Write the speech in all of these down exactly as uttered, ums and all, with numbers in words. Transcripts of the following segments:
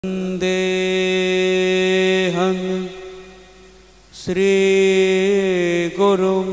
वन्देऽहं श्रीगुरुं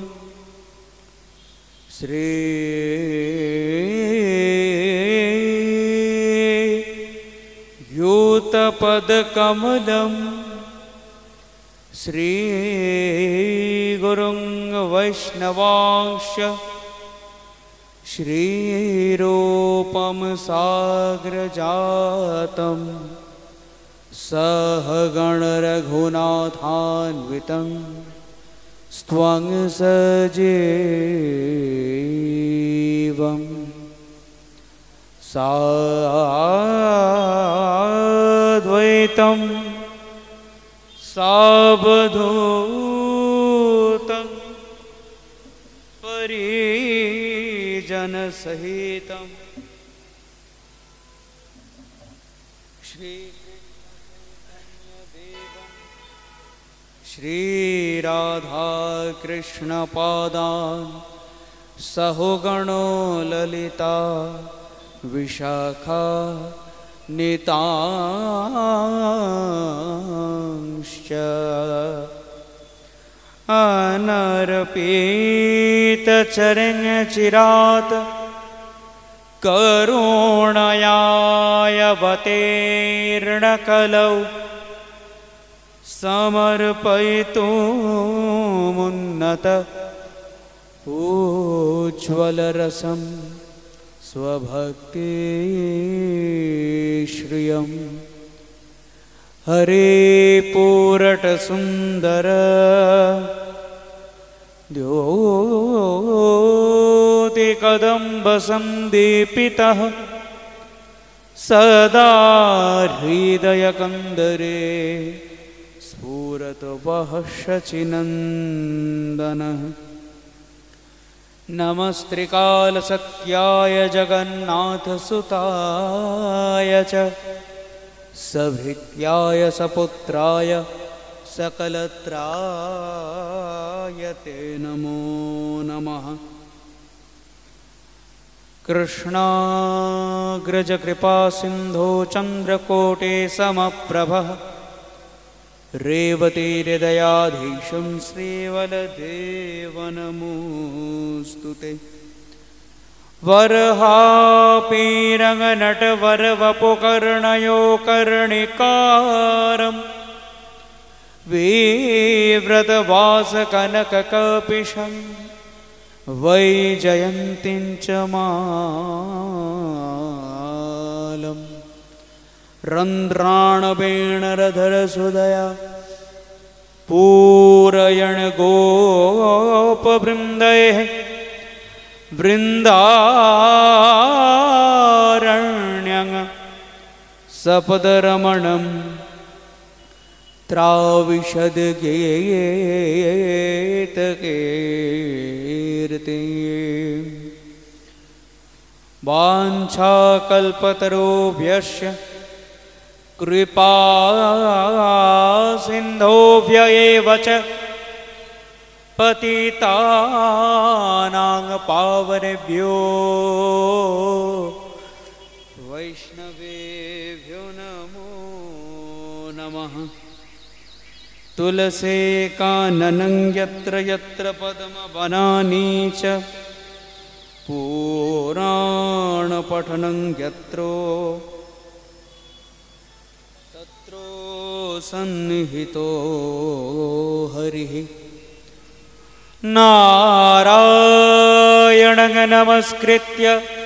श्रीयुतपदकमलं श्रीगुरुं वैष्णवांश्च श्रीरूपं साग्रजातं सहगणरघुनाथान्वितं स्त्वं सजीवं साद्वैतं सावधूतं परिजनसहितं श्रीराधाकृष्णपादान् सहुगणो ललिता विशाखा नितांश्च अनर्पितचरणचिरात् करुणयावतीर्णकलौ समर्पयितुमुन्नत उज्ज्वलरसं स्वभक्तिश्रियं हरे पूरटसुन्दर द्योतिकदम्बसन्दीपितः सदा हृदयकन्दरे स्फुरतु वः शचीनन्दनः। नमस्त्रिकालसत्याय जगन्नाथसुताय च सभृत्याय सपुत्राय सकलत्राय ते नमो नमः। कृष्णाग्रजकृपासिन्धो चन्द्रकोटे समप्रभः रेवतीहृदयाधीशं श्रीवलदेवनमोऽस्तु ते। वरहापीरङ्गनटवरवपुकर्णयो कर्णिकारं विव्रतवासकनककपिशं वैजयन्तीं च मालम् रन्ध्राणवेणरधरसुदया पूरयण गोपवृन्दैः वृन्दारण्यं सपदरमणं त्राविशद्गीतकीर्ति। वाञ्छाकल्पतरुभ्यश्च कृपा सिन्धुभ्य एव च पतितानां पावनेभ्यो वैष्णवेभ्यो नमो नमः। तुलसी काननं यत्र यत्र पद्मवनानि च पुराणपठनं यत्र सन्निहितो हरिः। नारायणं नमस्कृत्य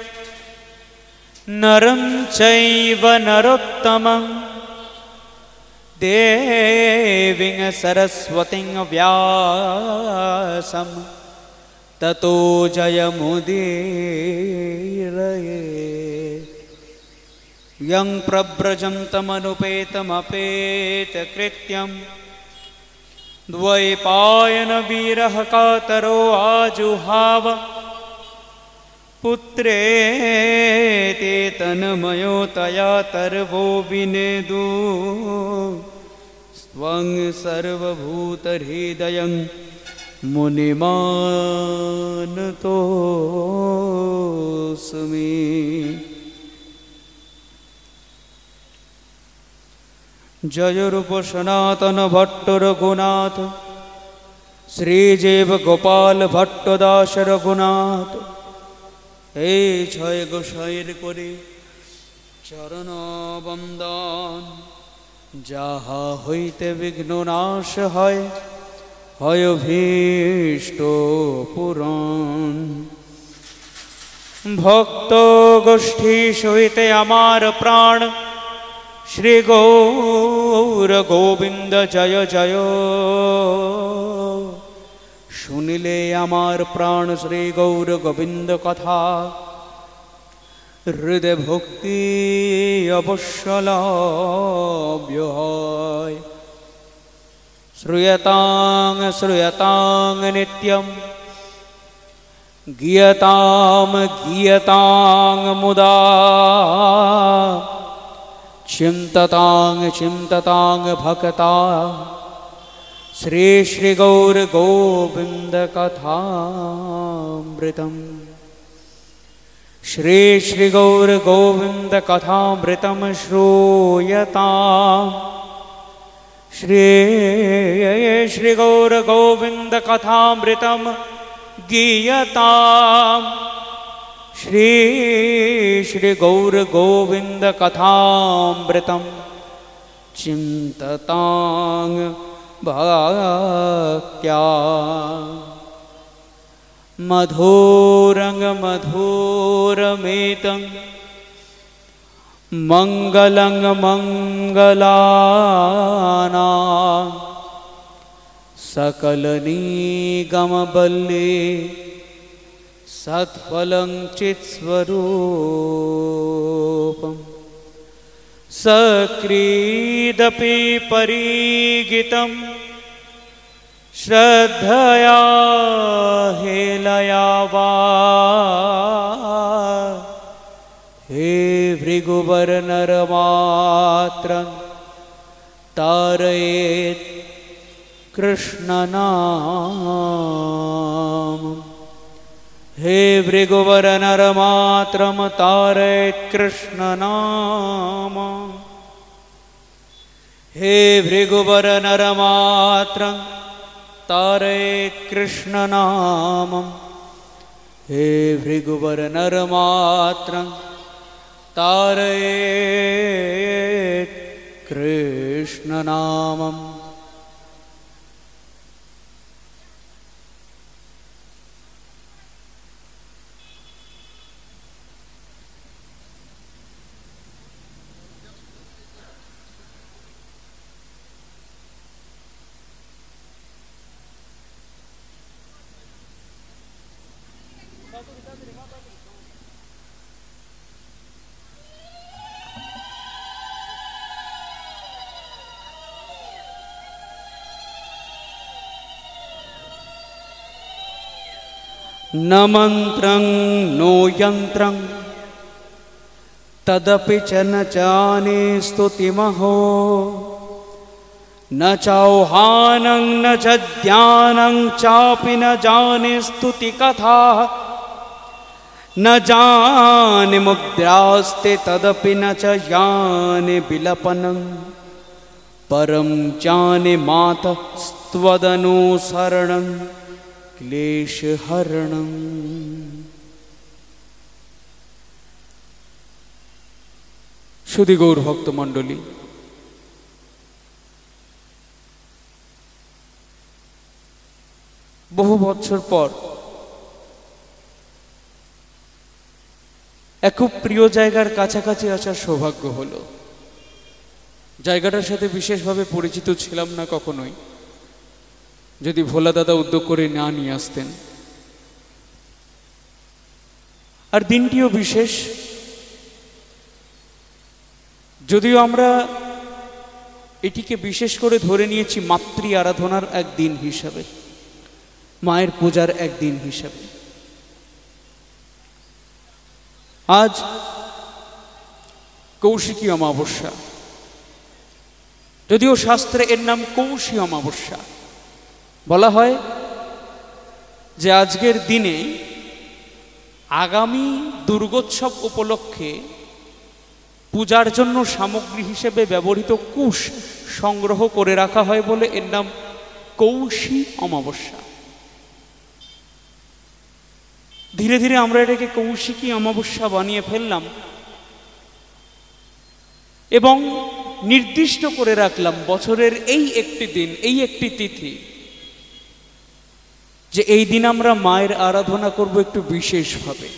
नरं चैव नरोत्तमं देवीं सरस्वतीं व्यासं ततो जयमुदीरये। यं प्रव्रजन्तमनुपेतमपेतकृत्यं द्वैपायनवीरः कातरो आजुहाव पुत्रेति तन्मयोतया तर्वो विनेदु स्वं सर्वभूतहृदयं मुनिमानतोऽस्मि। जय रूप सनातन भट्ट रघुनाथ श्रीजीव गोपाल भट्ट दास रघुनाथ हे छय गोसाईर करे चरण बंदन যাহা হইতে বিঘ্ন নাশ হয় হয় ভীষ্ট পুরাণ ভক্ত গোষ্ঠী সহিতে আমার প্রাণ শ্রী গৌর গোবিন্দ জয় জয় শুনিলে আমার প্রাণ শ্রী গৌর গোবিন্দ কথা হৃদয় ভক্তি অবশ্যলাভ্য হয় শ্রূয়তাং শ্রূয়তাং নিত্যম গীয়তাম গীয়তাং মুদা চিন্ততাং চিন্ততাং ভক্তা শ্রী শ্রী গৌর গোবিন্দ কথামৃতম श्री श्री गौर गोविंद कथामृतम श्रूयताम श्री श्री गौर गोविंद कथामृतम गीयताम श्री श्री गौर गोविंद कथामृतम चिंततां भक्त्या मधुरंग मधुरमेतं मंगलं मंगलानां सकलनिगमबल्ले सत्फलं चित्स्वरूपं सकृदपि परिगितं श्रद्धया हेलया वा हे भृगुवर नरमात्रं तारयेत् कृष्णनाम हे भृगुवर नरमात्रं तारयेत् कृष्णनाम हे भृगुवर नरमात्रं तारे कृष्ण नामं हे भृगुवर नरमात्रं तारे कृष्ण नामम् न मंत्रं नो यंत्रं तदपि च न जाने स्तुतिमहो न चौहानं न च ध्यानं चापि न जाने स्तुति कथा न जाने मुद्रास्ते तदपि न च जाने विलपनं परं जाने मातः त्वदनुसरणं क्लेश हरणं शुद्धि गौर भक्त मंडली বহু বছর পর এক খুব প্রিয় জায়গার কাছাকাছি আসার সৌভাগ্য হলো। জায়গাটার সাথে বিশেষভাবে পরিচিত ছিলাম না কখনোই, যদি ভোলা দাদা উদ্যোগ করে না নিয়ে আসতেন। আর দিনটিও বিশেষ, যদিও আমরা এটিকে বিশেষ করে ধরে নিয়েছি মাতৃ আরাধনার এক দিন হিসাবে, মায়ের পূজার এক দিন হিসাবে। আজ কৌশিকী অমাবস্যা, যদিও শাস্ত্রে এর নাম কৌশী অমাবস্যা। বলা হয় যে আজকের দিনে আগামী দুর্গোৎসব উপলক্ষে পূজার জন্য সামগ্রী হিসেবে ব্যবহৃত কুশ সংগ্রহ করে রাখা হয় বলে এর নাম কৌশী অমাবস্যা। ধীরে ধীরে আমরা এটাকে কৌশিকী অমাবস্যা বানিয়ে ফেললাম এবং নির্দিষ্ট করে রাখলাম বছরের এই একটি দিন, এই একটি তিথি, যে এই দিন আমরা মায়ের আরাধনা করব একটু বিশেষভাবে।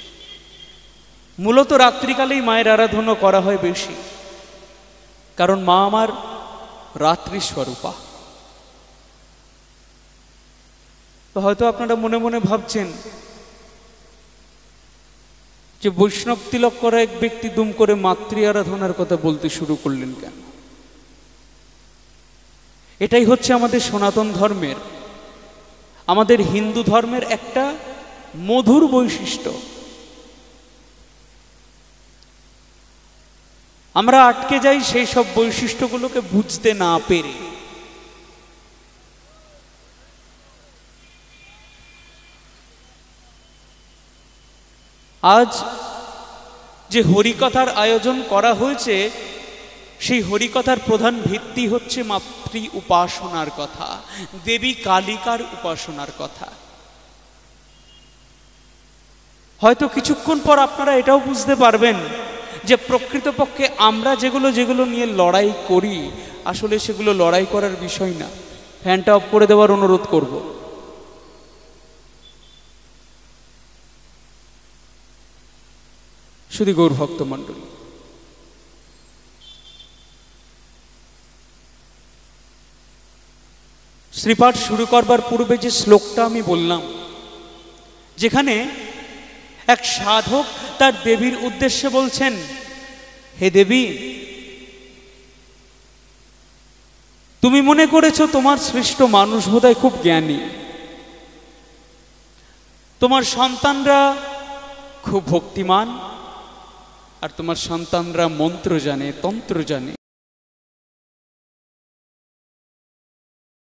মূলত রাত্রিকালেই মায়ের আরাধনা করা হয় বেশি, কারণ মা আমার রাত্রি স্বরূপা। তো হয়তো আপনারা মনে মনে ভাবছেন যে বৈষ্ণব তিলক করা এক ব্যক্তি দুম করে মাতৃ আরাধনার কথা বলতে শুরু করলেন কেন? এটাই হচ্ছে আমাদের সনাতন ধর্মের, আমাদের হিন্দু ধর্মের একটা মধুর বৈশিষ্ট্য। আমরা আটকে যাই সেই সব বৈশিষ্ট্যগুলোকে বুঝতে না পেরে। আজ যে হরিকথার আয়োজন করা হয়েছে, সেই হরিকথার প্রধান ভিত্তি হচ্ছে মাতৃ উপাসনার কথা, দেবী কালিকার উপাসনার কথা। হয়তো কিছুক্ষণ পর আপনারা এটাও বুঝতে পারবেন যে প্রকৃতপক্ষে আমরা যেগুলো যেগুলো নিয়ে লড়াই করি, আসলে সেগুলো লড়াই করার বিষয় না। ফ্যানটা অফ করে দেওয়ার অনুরোধ করব। শুধু গৌর ভক্ত মণ্ডলী, শ্রীপাঠ শুরু করবার পূর্বে যে শ্লোকটা আমি বললাম, যেখানে এক সাধক তার দেবীর উদ্দেশ্যে বলছেন, হে দেবী, তুমি মনে করেছো তোমার সৃষ্ট মানুষ বোধহয় খুব জ্ঞানী, তোমার সন্তানরা খুব ভক্তিমান, আর তোমার সন্তানরা মন্ত্র জানে, তন্ত্র জানে।